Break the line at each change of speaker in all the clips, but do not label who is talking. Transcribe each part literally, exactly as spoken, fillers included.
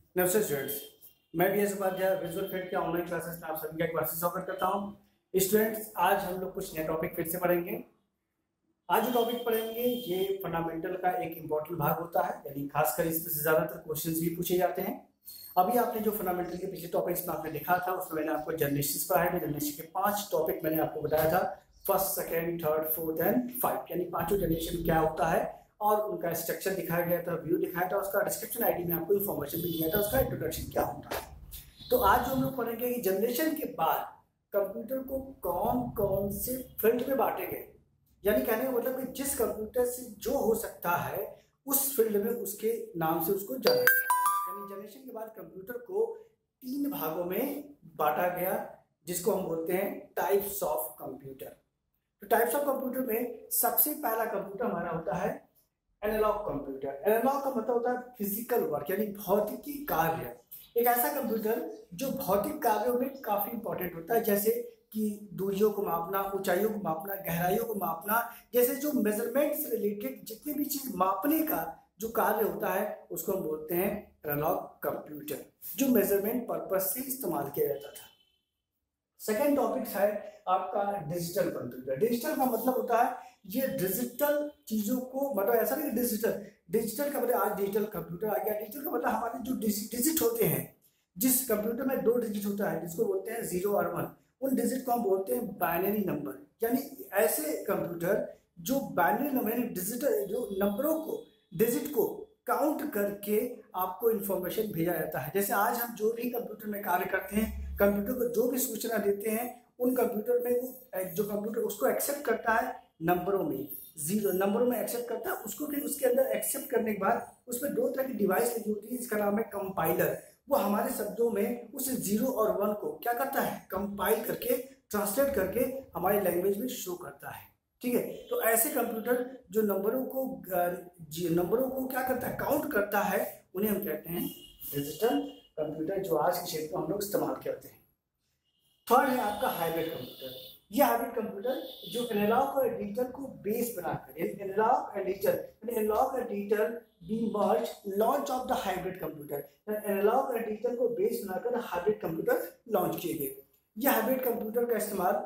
नमस्ते स्टूडेंट्स, मैं B S Upadhyay visual fed के ऑनलाइन क्लासेस में आप सभी का एक बार से स्वागत करता हूं। स्टूडेंट्स, आज हम लोग कुछ नए टॉपिक फिर से पढ़ेंगे। आज जो टॉपिक पढ़ेंगे ये फंडामेंटल का एक इम्पोर्टेंट भाग होता है, यानी खासकर इसमें से ज्यादातर क्वेश्चंस भी पूछे जाते हैं। अभी आपने जो फंडामेंटल के पिछले टॉपिक्स में आपने लिखा था उसमें मैंने आपको जनरेशन पढ़ाया था। जनरेशन के पांच टॉपिक मैंने आपको बताया था, first, second, third, fourth and five, यानी पांचों जनरेशन क्या होता है और उनका स्ट्रक्चर दिखाया गया था, व्यू दिखाया था, उसका डिस्क्रिप्शन आईडी में आपको इन्फॉर्मेशन भी दिया था, उसका इंट्रोडक्शन क्या होता है। तो आज जो हम लोग पढ़ेंगे कि जनरेशन के बाद कंप्यूटर को कौन कौन से फील्ड में बांटे गए, यानी कहने का मतलब कि जिस कंप्यूटर से जो हो सकता है उस फील्ड में उसके नाम से उसको जाना गया। यानी जनरेशन के बाद कंप्यूटर को तीन भागों में बांटा गया, जिसको हम बोलते हैं टाइप्स ऑफ कंप्यूटर। तो टाइप्स ऑफ कंप्यूटर में सबसे पहला कंप्यूटर हमारा होता है एनालॉग कंप्यूटर। एनालॉग का मतलब होता है फिजिकल वर्क, यानी भौतिकी कार्य। एक ऐसा कंप्यूटर जो भौतिक कार्यों में काफी इंपॉर्टेंट होता है, जैसे कि दूरियों को मापना, ऊंचाइयों को मापना, गहराइयों को मापना, जैसे जो मेजरमेंट से रिलेटेड जितनी भी चीज मापने का जो कार्य होता है उसको हम बोलते हैं एनालॉग कंप्यूटर, जो मेजरमेंट पर्पज से इस्तेमाल किया जाता था। सेकेंड टॉपिक है आपका डिजिटल कंप्यूटर। डिजिटल का मतलब होता है ये डिजिटल चीजों को, मतलब ऐसा नहीं डिजिटल डिजिटल का मतलब आज डिजिटल कंप्यूटर आ गया। डिजिटल का मतलब हमारे जो डिजिट होते हैं, जिस कंप्यूटर में दो डिजिट होता है जिसको बोलते हैं जीरो और वन, उन डिजिट को हम बोलते हैं बाइनरी नंबर। यानी ऐसे कंप्यूटर जो बाइनरी नंबर यानी डिजिटल जो नंबरों को, डिजिट को काउंट करके आपको इंफॉर्मेशन भेजा जाता है। जैसे आज हम जो भी कंप्यूटर में कार्य करते हैं, कंप्यूटर को जो भी सूचना देते हैं, उन कंप्यूटर में वो जो कंप्यूटर उसको एक्सेप्ट करता है नंबरों में, जीरो नंबरों में एक्सेप्ट करता है उसको। फिर उसके अंदर एक्सेप्ट करने के बाद उसमें दो तरह की डिवाइस लगी होती है, इसका नाम है कंपाइलर। वो हमारे शब्दों में उस जीरो और वन को क्या करता है, कंपाइल करके, ट्रांसलेट करके हमारी लैंग्वेज में शो करता है। ठीक है, तो ऐसे कंप्यूटर जो नंबरों को नंबरों को क्या करता है, काउंट करता है, उन्हें हम कहते हैं डिजिटल कंप्यूटर, जो आज के क्षेत्र में हम लोग इस्तेमाल करते हैं। थर्ड है आपका हाइब्रिड कंप्यूटर। यह हाइब्रिड कंप्यूटर जो एनालॉग और डिजिटल को बेस बनाकर, एनालॉग एंड डिजिटल यानी एनालॉग और digital be merge launch of the hybrid computer. Analog और डिजिटल को बेस बनाकर हाइब्रिड कंप्यूटर लॉन्च किए गए। यह हाइब्रिड कंप्यूटर का इस्तेमाल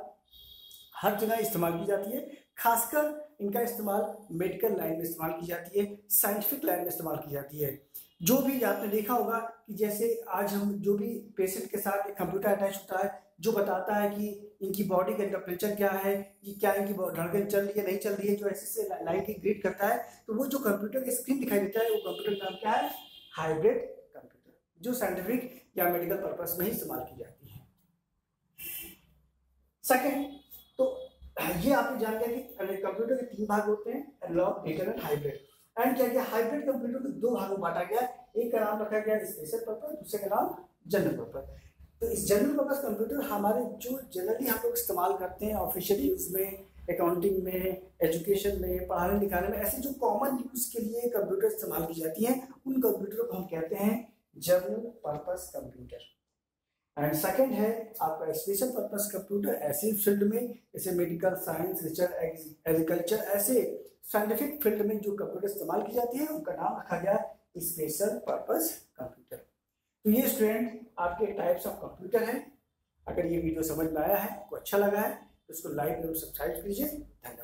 हर जगह इस्तेमाल की जाती है, खासकर इनका इस्तेमाल मेडिकल लाइन में इस्तेमाल की जाती है, साइंटिफिक लाइन में इस्तेमाल की जाती है। जो भी आपने देखा होगा कि जैसे आज हम जो भी पेशेंट के साथ एक कंप्यूटर अटैच होता है जो बताता है कि इनकी बॉडी का टेम्परेचर क्या है, कि क्या इनकी धड़कन चल रही है नहीं चल रही है, जो ऐसे से लाइन की ग्रीड करता है, तो वो जो कंप्यूटर की स्क्रीन दिखाई देता है वो कंप्यूटर का नाम क्या है, हाइब्रिड कंप्यूटर, जो साइंटिफिक या मेडिकल पर्पज में ही इस्तेमाल की जाती है। सेकेंड, तो ये आपने जान लिया कि कंप्यूटर के तीन भाग होते हैं, analog, digital and hybrid. And क्या किया, हाइब्रिड कंप्यूटर को दो भागों में बांटा गया। एक का नाम रखा गया स्पेशल पर्पज, दूसरे का नाम जनरल पर्पज। तो इस जनरल पर्पज कंप्यूटर हमारे जो जनरली हम लोग इस्तेमाल करते हैं ऑफिशियल यूज में, अकाउंटिंग में, एजुकेशन में, पढ़ाने लिखाने में, ऐसे जो कॉमन यूज के लिए कंप्यूटर इस्तेमाल की जाती हैं, उन कंप्यूटर को हम कहते हैं general purpose computer. And second है आपका स्पेशल पर्पज कंप्यूटर। ऐसे फील्ड में जैसे मेडिकल, साइंस, रिसर्च, एग्रीकल्चर, ऐसे साइंटिफिक फील्ड में जो कंप्यूटर इस्तेमाल की जाती है उनका नाम रखा गया स्पेशल पर्पज कंप्यूटर। तो ये स्टूडेंट आपके टाइप्स ऑफ कंप्यूटर है। अगर ये वीडियो समझ में आया है, आपको अच्छा लगा है तो इसको लाइक और सब्सक्राइब कीजिए। धन्यवाद।